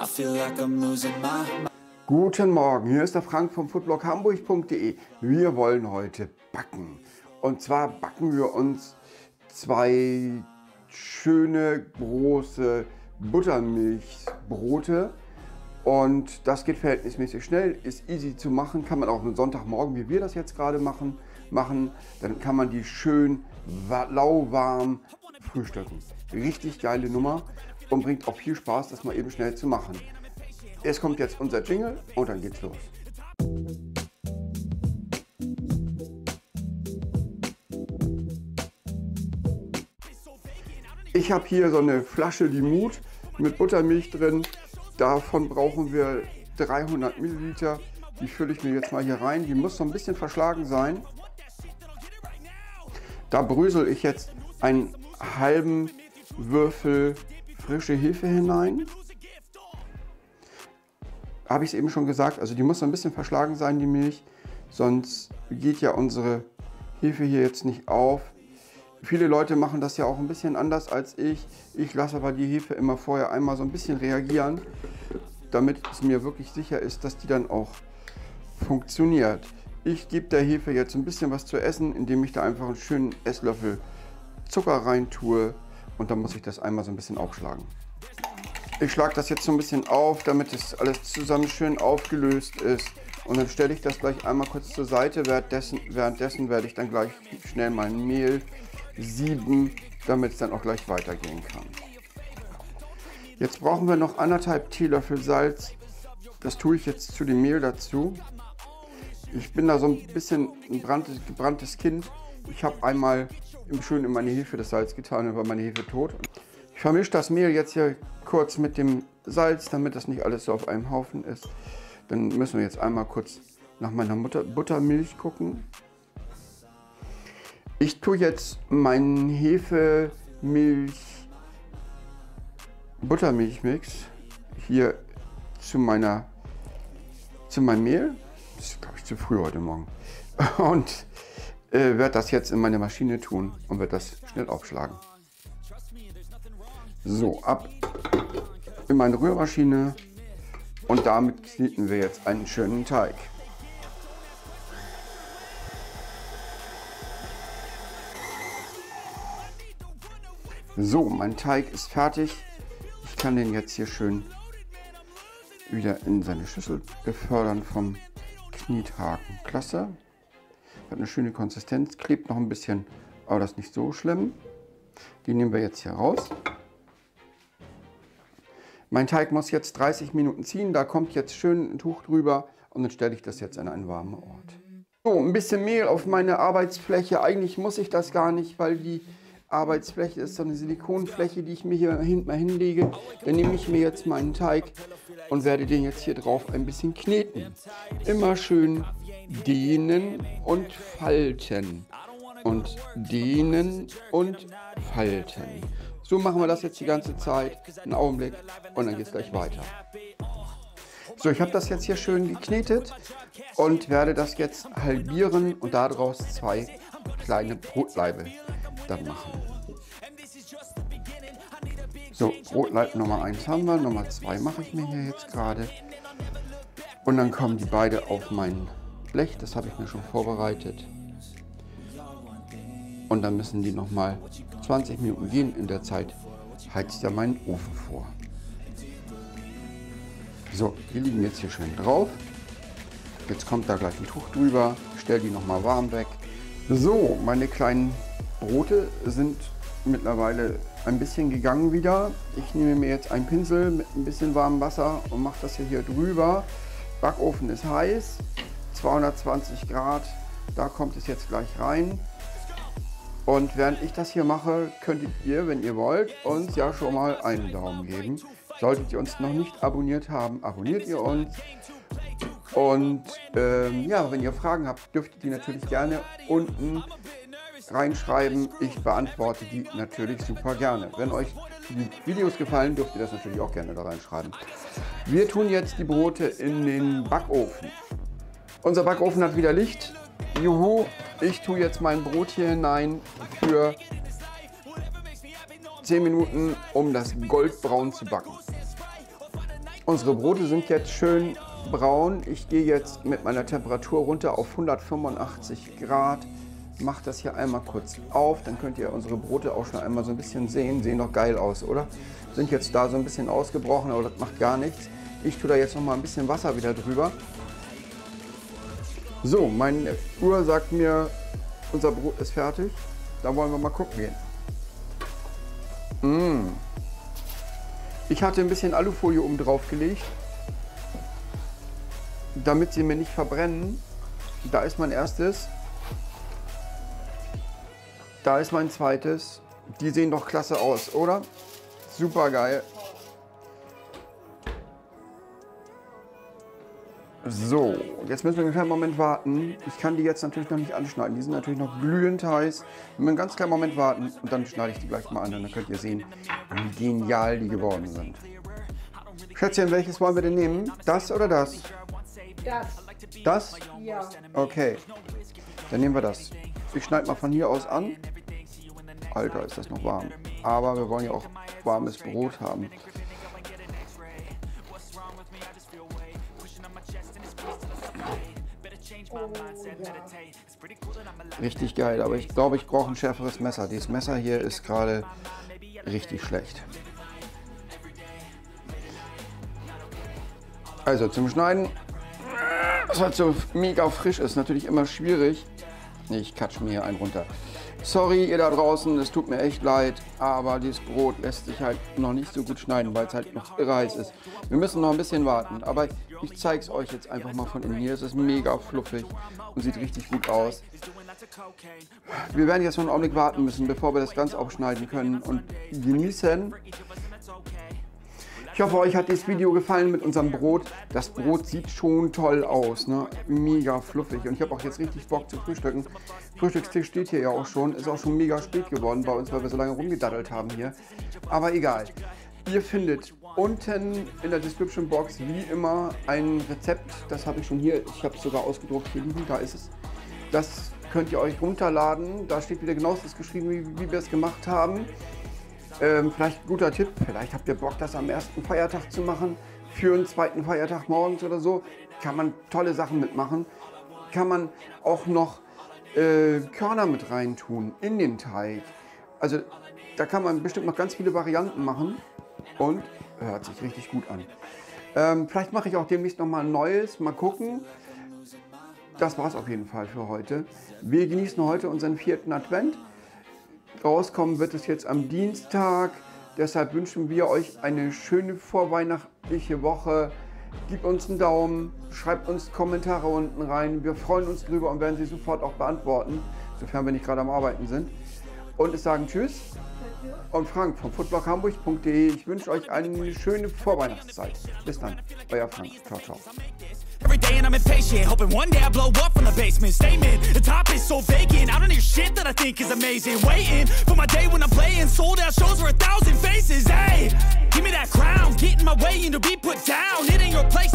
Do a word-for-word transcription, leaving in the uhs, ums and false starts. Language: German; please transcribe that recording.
I feel like I'm losing my mind. Guten Morgen, hier ist der Frank vom foodblog hamburg punkt de. Wir wollen heute backen. Und zwar backen wir uns zwei schöne große Buttermilchbrote. Und das geht verhältnismäßig schnell, ist easy zu machen, kann man auch am Sonntagmorgen, wie wir das jetzt gerade machen, machen. Dann kann man die schön lauwarm frühstücken. Richtig geile Nummer und bringt auch viel Spaß, das mal eben schnell zu machen. Es kommt jetzt unser Jingle und dann geht's los. Ich habe hier so eine Flasche Limut mit Buttermilch drin. Davon brauchen wir dreihundert Milliliter. Die fülle ich mir jetzt mal hier rein. Die muss so ein bisschen verschlagen sein. Da brösel ich jetzt einen halben Würfel frische Hefe hinein. Habe ich es eben schon gesagt, also die muss so ein bisschen verschlagen sein, die Milch. Sonst geht ja unsere Hefe hier jetzt nicht auf. Viele Leute machen das ja auch ein bisschen anders als ich. Ich lasse aber die Hefe immer vorher einmal so ein bisschen reagieren, damit es mir wirklich sicher ist, dass die dann auch funktioniert. Ich gebe der Hefe jetzt ein bisschen was zu essen, indem ich da einfach einen schönen Esslöffel Zucker rein tue und dann muss ich das einmal so ein bisschen aufschlagen. Ich schlage das jetzt so ein bisschen auf, damit es alles zusammen schön aufgelöst ist. Und dann stelle ich das gleich einmal kurz zur Seite. Währenddessen, währenddessen werde ich dann gleich schnell mein Mehl sieben, damit es dann auch gleich weitergehen kann. Jetzt brauchen wir noch anderthalb Teelöffel Salz. Das tue ich jetzt zu dem Mehl dazu. Ich bin da so ein bisschen ein branntes, gebranntes Kind. Ich habe einmal schön in meine Hefe das Salz getan und war meine Hefe tot. Ich vermische das Mehl jetzt hier kurz mit dem Salz, damit das nicht alles so auf einem Haufen ist. Dann müssen wir jetzt einmal kurz nach meiner Mutter Buttermilch gucken. Ich tue jetzt meinen Hefemilch Buttermilchmix hier zu meiner zu meinem Mehl. Das ist, glaube ich, zu früh heute Morgen. Und äh, werde das jetzt in meine Maschine tun und werde das schnell aufschlagen. So, ab in meine Rührmaschine und damit kneten wir jetzt einen schönen Teig. So, mein Teig ist fertig. Ich kann den jetzt hier schön wieder in seine Schüssel befördern vom Kniethaken. Klasse. Hat eine schöne Konsistenz, klebt noch ein bisschen, aber das ist nicht so schlimm. Die nehmen wir jetzt hier raus. Mein Teig muss jetzt dreißig Minuten ziehen, da kommt jetzt schön ein Tuch drüber und dann stelle ich das jetzt an einen warmen Ort. So, ein bisschen Mehl auf meine Arbeitsfläche. Eigentlich muss ich das gar nicht, weil die Arbeitsfläche ist so eine Silikonfläche, die ich mir hier hinten mal hinlege. Dann nehme ich mir jetzt meinen Teig und werde den jetzt hier drauf ein bisschen kneten. Immer schön dehnen und falten. Und dehnen und falten. So machen wir das jetzt die ganze Zeit. Einen Augenblick und dann geht es gleich weiter. So, ich habe das jetzt hier schön geknetet und werde das jetzt halbieren und daraus zwei kleine Brotleibe dann machen. So, Brotleib Nummer eins haben wir, Nummer zwei mache ich mir hier jetzt gerade. Und dann kommen die beide auf mein Blech, das habe ich mir schon vorbereitet. Und dann müssen die noch mal zwanzig Minuten gehen. In der Zeit heizt ja meinen Ofen vor. So, die liegen jetzt hier schön drauf. Jetzt kommt da gleich ein Tuch drüber. Ich stelle die noch mal warm weg. So, meine kleinen Brote sind mittlerweile ein bisschen gegangen wieder. Ich nehme mir jetzt einen Pinsel mit ein bisschen warmem Wasser und mache das hier, hier drüber. Backofen ist heiß, zweihundertzwanzig Grad. Da kommt es jetzt gleich rein. Und während ich das hier mache, könntet ihr, wenn ihr wollt, uns ja schon mal einen Daumen geben. Solltet ihr uns noch nicht abonniert haben, abonniert ihr uns. Und ähm, ja, wenn ihr Fragen habt, dürft ihr die natürlich gerne unten reinschreiben. Ich beantworte die natürlich super gerne. Wenn euch die Videos gefallen, dürft ihr das natürlich auch gerne da reinschreiben. Wir tun jetzt die Brote in den Backofen. Unser Backofen hat wieder Licht. Juhu, ich tue jetzt mein Brot hier hinein für zehn Minuten, um das goldbraun zu backen. Unsere Brote sind jetzt schön braun. Ich gehe jetzt mit meiner Temperatur runter auf hundertfünfundachtzig Grad. Mache das hier einmal kurz auf, dann könnt ihr unsere Brote auch schon einmal so ein bisschen sehen. Sehen doch geil aus, oder? Sind jetzt da so ein bisschen ausgebrochen, aber das macht gar nichts. Ich tue da jetzt noch mal ein bisschen Wasser wieder drüber. So, meine Uhr sagt mir, unser Brot ist fertig. Da wollen wir mal gucken gehen. Mmh. Ich hatte ein bisschen Alufolie oben drauf gelegt, damit sie mir nicht verbrennen. Da ist mein erstes. Da ist mein zweites. Die sehen doch klasse aus, oder? Super geil. So, jetzt müssen wir einen kleinen Moment warten. Ich kann die jetzt natürlich noch nicht anschneiden. Die sind natürlich noch glühend heiß. Wir müssen einen ganz kleinen Moment warten und dann schneide ich die gleich mal an. Und dann könnt ihr sehen, wie genial die geworden sind. Schätzchen, welches wollen wir denn nehmen? Das oder das? Das. Das? Ja. Okay, dann nehmen wir das. Ich schneide mal von hier aus an. Alter, ist das noch warm. Aber wir wollen ja auch warmes Brot haben. Oh, ja. Richtig geil, aber ich glaube, ich brauche ein schärferes Messer. Dieses Messer hier ist gerade richtig schlecht. Also zum Schneiden, was halt so mega frisch ist, natürlich immer schwierig. Ich katsch mir hier einen runter. Sorry, ihr da draußen, es tut mir echt leid, aber dieses Brot lässt sich halt noch nicht so gut schneiden, weil es halt noch irre heiß ist. Wir müssen noch ein bisschen warten, aber ich zeige es euch jetzt einfach mal von innen hier. Es ist mega fluffig und sieht richtig gut aus. Wir werden jetzt noch einen Augenblick warten müssen, bevor wir das Ganze aufschneiden können und genießen. Ich hoffe, euch hat dieses Video gefallen mit unserem Brot. Das Brot sieht schon toll aus, ne? Mega fluffig. Und ich habe auch jetzt richtig Bock zu frühstücken. Frühstückstisch steht hier ja auch schon. Ist auch schon mega spät geworden bei uns, weil wir so lange rumgedaddelt haben hier. Aber egal. Ihr findet unten in der Description Box wie immer ein Rezept. Das habe ich schon hier. Ich habe es sogar ausgedruckt hier liegen. Da ist es. Das könnt ihr euch runterladen. Da steht wieder genauestens geschrieben, wie, wie wir es gemacht haben. Ähm, vielleicht ein guter Tipp, vielleicht habt ihr Bock, das am ersten Feiertag zu machen, für einen zweiten Feiertag morgens oder so. Kann man tolle Sachen mitmachen. Kann man auch noch äh, Körner mit reintun in den Teig. Also da kann man bestimmt noch ganz viele Varianten machen und hört sich richtig gut an. Ähm, vielleicht mache ich auch demnächst noch mal ein neues, mal gucken. Das war es auf jeden Fall für heute. Wir genießen heute unseren vierten Advent. Rauskommen wird es jetzt am Dienstag. Deshalb wünschen wir euch eine schöne vorweihnachtliche Woche. Gebt uns einen Daumen, schreibt uns Kommentare unten rein. Wir freuen uns drüber und werden sie sofort auch beantworten, sofern wir nicht gerade am Arbeiten sind. Und es sagen Tschüss. Und Frank vom foodblog hamburg punkt de. Ich wünsche euch eine schöne Vorweihnachtszeit. Bis dann, euer Frank. Ciao, ciao. Every day and I'm impatient, hoping one day I blow up from the basement. Statement, the top is so vacant. I don't hear shit that I think is amazing. Waiting for my day when I'm playing sold out shows for a thousand faces. Hey, give me that crown, get in my way and to be put down. It ain't your place.